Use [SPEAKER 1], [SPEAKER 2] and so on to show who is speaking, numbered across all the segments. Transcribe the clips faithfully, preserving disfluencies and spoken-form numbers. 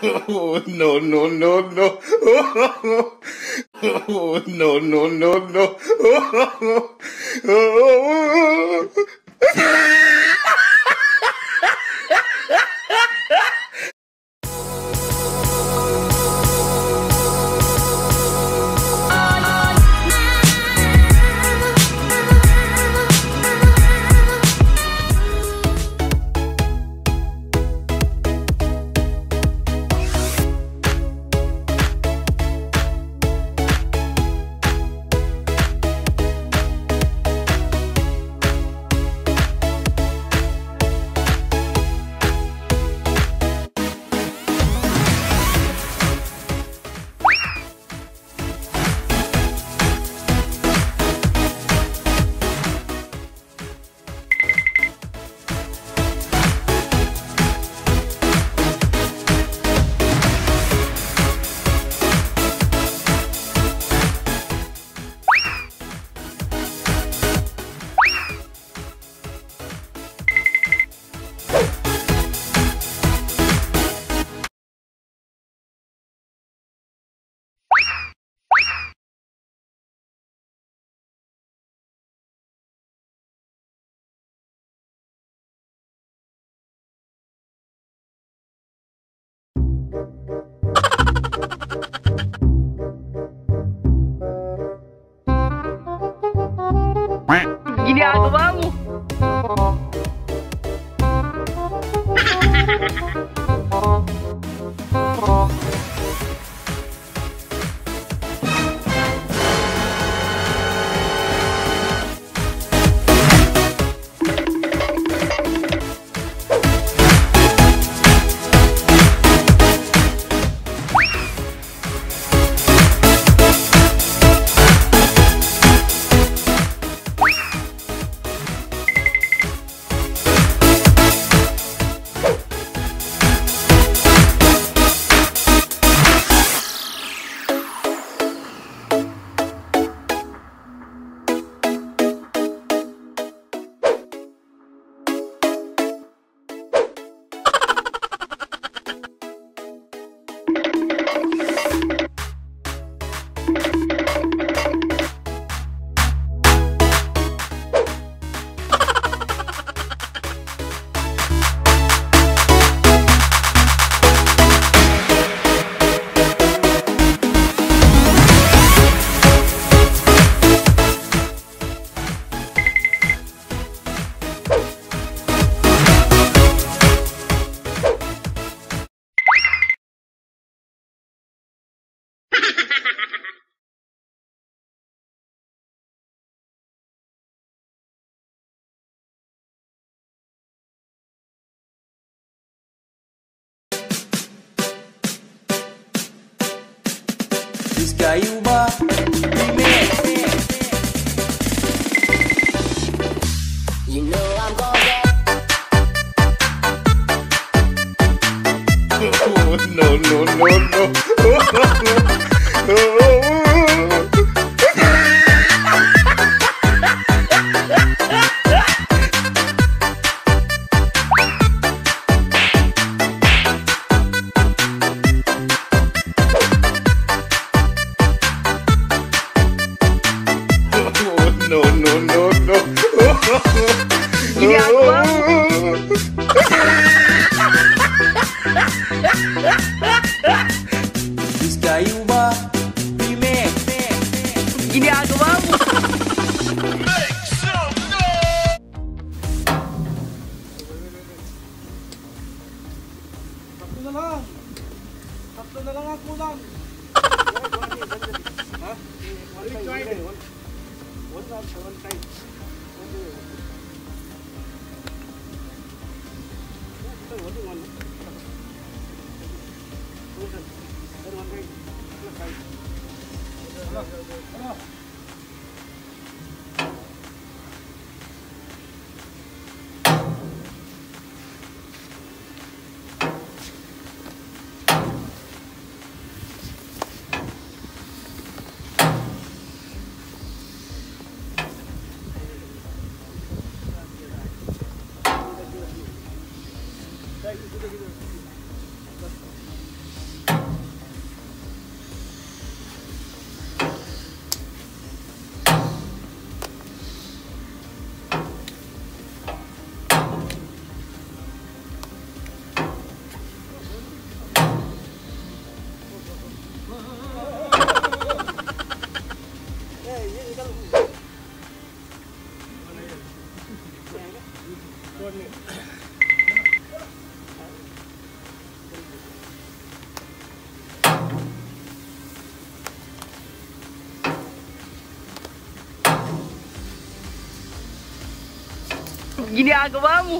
[SPEAKER 1] Oh, no, no, no, no. Oh, no, no, no, no. Oh,
[SPEAKER 2] Ginagawa mo?
[SPEAKER 3] Gayuma remix. You know I'm gonna
[SPEAKER 1] oh, no, no, no, no. Oh, no, no, no, no.
[SPEAKER 2] Ginagawa mo?
[SPEAKER 3] Gayuma remix.
[SPEAKER 2] Ginagawa mo?
[SPEAKER 4] Tatlo na lang. Tatlo na lang ako lang. Ha? One time. One time. One time.
[SPEAKER 2] ginagawa mo?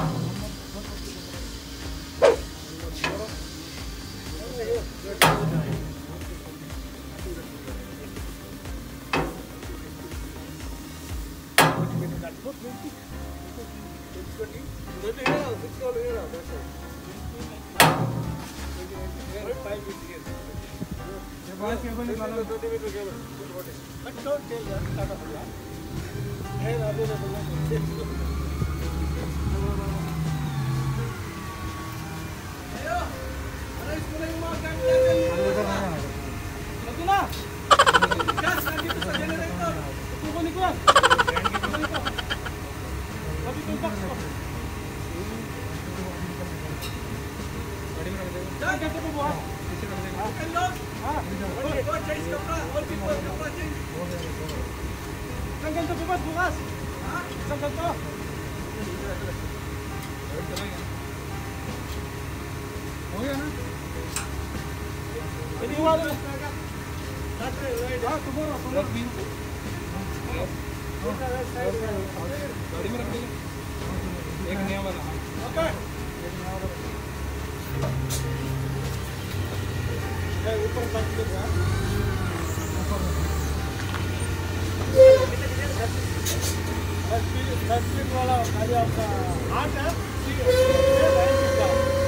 [SPEAKER 4] Isang ganito bukas bukas. Ha? Isang ganito. Oh yan ha. Iniwala na. Ah, tomorrow, tomorrow. Okay. Eh, ऊपर पाँच मिनट है। दस वाला खाली आपका आठ है ठीक है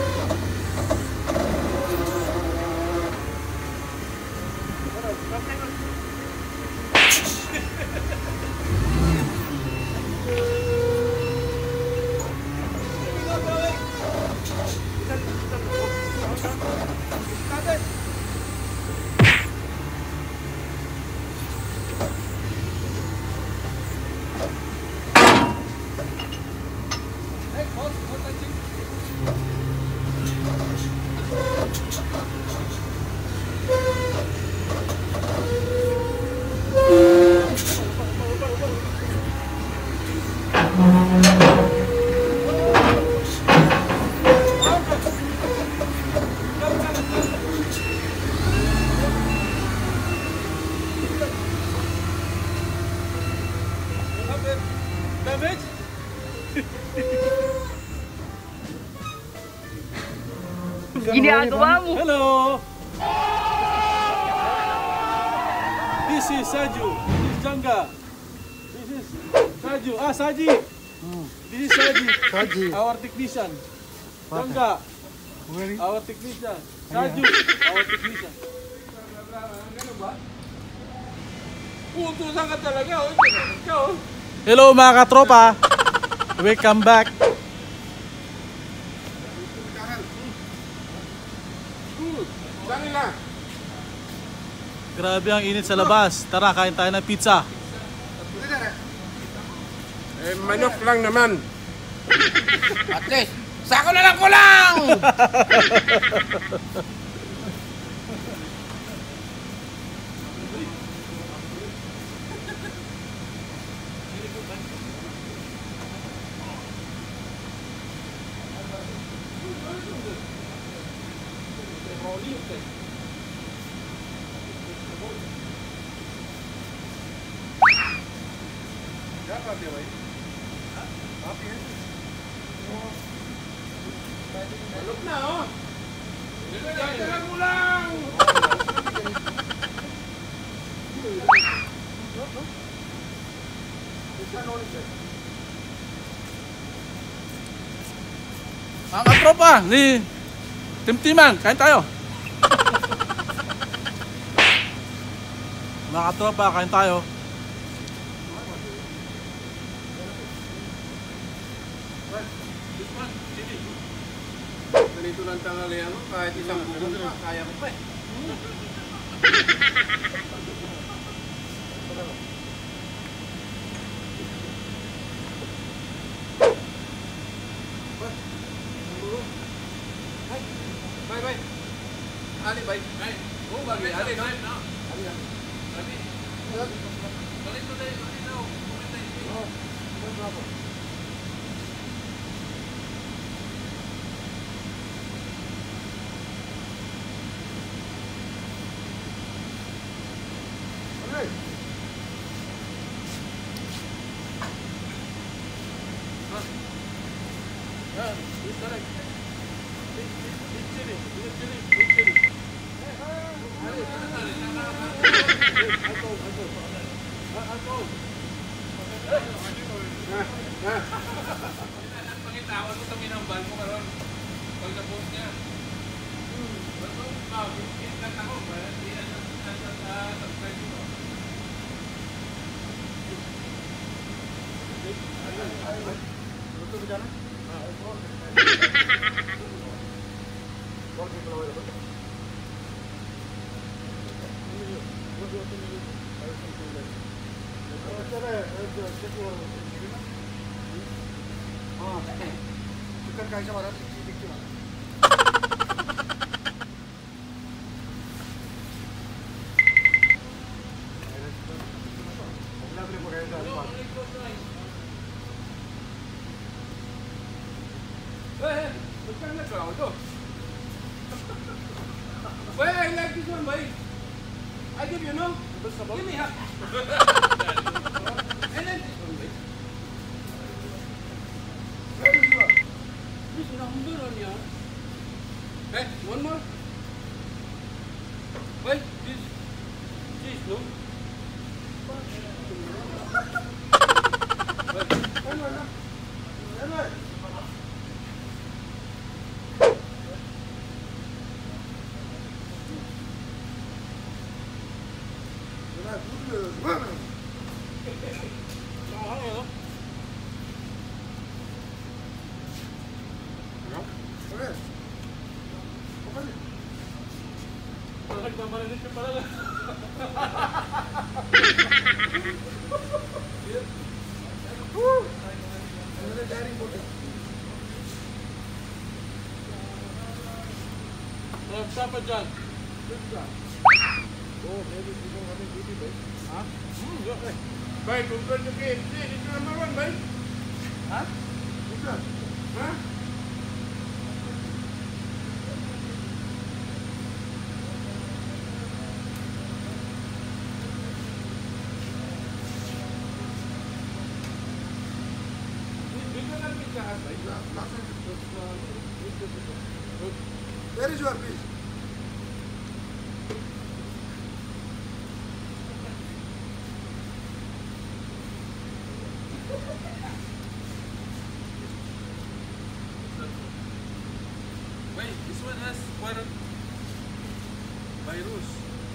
[SPEAKER 2] Ginagawa mo?
[SPEAKER 4] Hello. This is Saju. This is Janga. This is Saju. Ah, Saji. This is Saji. Saji. Our technician. Janga. Our technician. Saju. Our technician.
[SPEAKER 1] Utusan ka talaga, oh. Ikaw.
[SPEAKER 4] Hello mga katropa. Welcome back. Grabe ang init sa labas. Tara, kain tayo ng pizza.
[SPEAKER 1] Eh, manok lang naman. At least, sako na lang kulang! Malok na, oh! Sako na lang kulang!
[SPEAKER 4] Mga katropa, ni Timtiman, kain tayo. Mga katropa, kain tayo.
[SPEAKER 1] Ganito lang tanghalian mo, kahit isang buko pa, kaya ko pa eh. Bye bye. Ali bye. Bye. Oh bagi Ali no. Ali. Ali. Balik mo dali, balik daw. Kumenta ini. Oh. Bravo. Alright.
[SPEAKER 4] Alcohol, alcohol. Ah, alcohol.
[SPEAKER 1] Pangitawan mo sa minambal mo karon. Pag na-post niya. Ba't mo? Ah, kinkat ako. Hindi na sa subscribe mo.
[SPEAKER 4] Luto ka dyan, ha? Chicken खायचं मला chicken
[SPEAKER 1] Hey, look at that crowd, oh. Well, I like this one, boy. I give you no. Give me half. And then this one, boy. Where is your? This number on your. Hey, one more. Wait, this. This, no. Wait, one more, no. One more.
[SPEAKER 4] Nagmamalinis ka pala. Siapa dyan? Oh, maybe we don't have any duty, babe. Ha? Hmm, yeah, eh.
[SPEAKER 1] Bay, kung doon yung K F C, ito number one, bay.
[SPEAKER 4] Ha?
[SPEAKER 1] Ito. Ha? Bigyan lang yung lahat, bay.
[SPEAKER 5] Where is your fish?
[SPEAKER 1] Wait, this one has quite virus.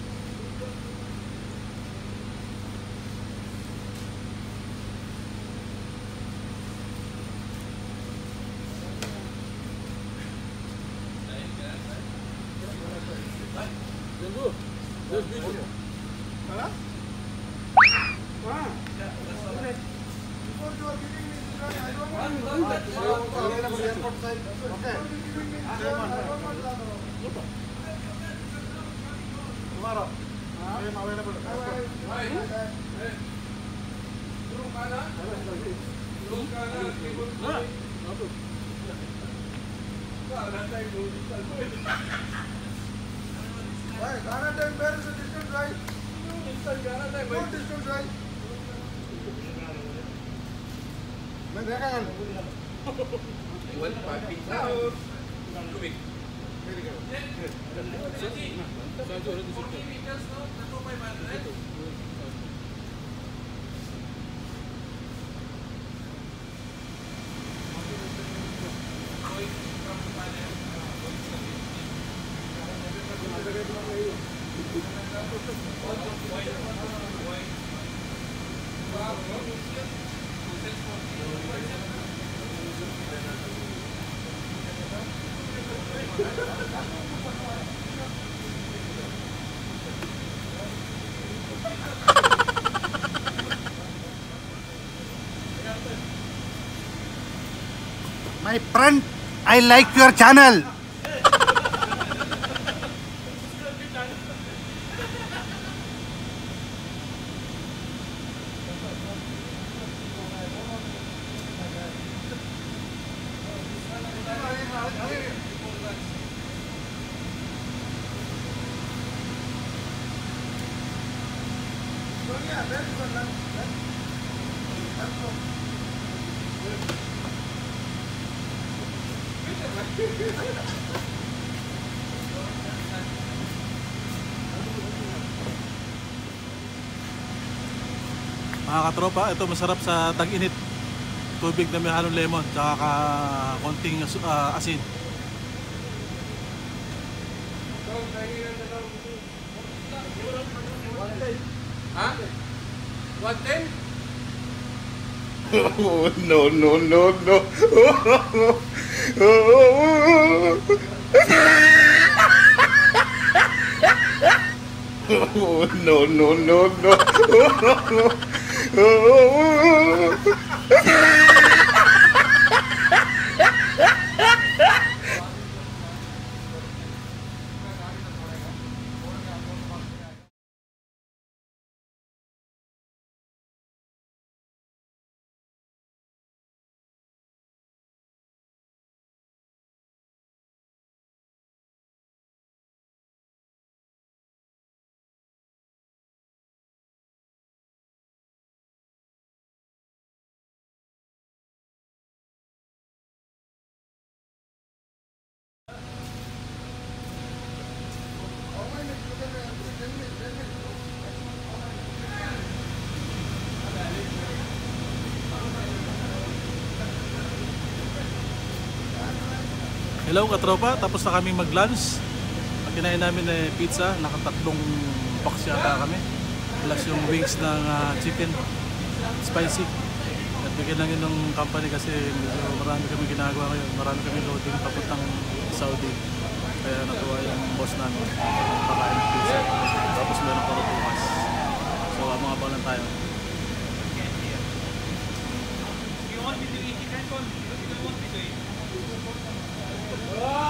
[SPEAKER 4] Tunggu. There's video.
[SPEAKER 5] Huh?
[SPEAKER 4] Ah.
[SPEAKER 5] Before you are giving me this one, I don't want
[SPEAKER 4] One, one,
[SPEAKER 5] to.
[SPEAKER 4] one.
[SPEAKER 5] Available airport side. Okay.
[SPEAKER 4] Okay.
[SPEAKER 5] Giving me this one, I don't want that one.
[SPEAKER 4] Tomorrow. I am available.
[SPEAKER 1] Hey, hey. Turun kanan. Turun kanan.
[SPEAKER 4] Ah. Apa?
[SPEAKER 1] Kanan tayo dito.
[SPEAKER 5] Why? Ghana time, where is the distance, right?
[SPEAKER 1] Instant kanan tayo, bay.
[SPEAKER 5] No distance, right? मैं देखा कल
[SPEAKER 1] One five pizza. Lumik.
[SPEAKER 5] मेरी कल
[SPEAKER 4] Saju ada di situ.
[SPEAKER 5] My friend, I like your channel.
[SPEAKER 4] Mga katropa, ito masarap sa tag-init. Tubig na may halong lemon, tsaka ka konting uh, asin.
[SPEAKER 1] Ha? one ten?
[SPEAKER 5] Oh, no, no, no, no. Oh, no, no, no, no.
[SPEAKER 4] Hello katropa, tapos na kaming mag-lunch. Ang kinain namin ay pizza, nakatatlong box yata kami. Plus yung wings ng uh, chicken, spicy. At bigyan lang yun ng company kasi medyo marami kami ginagawa ngayon. Marami kami loading papuntang Saudi. Kaya natuwa yung boss namin. Pakain ng pizza. Tapos meron pa bukas. So mga abang lang tayo.
[SPEAKER 1] Oh!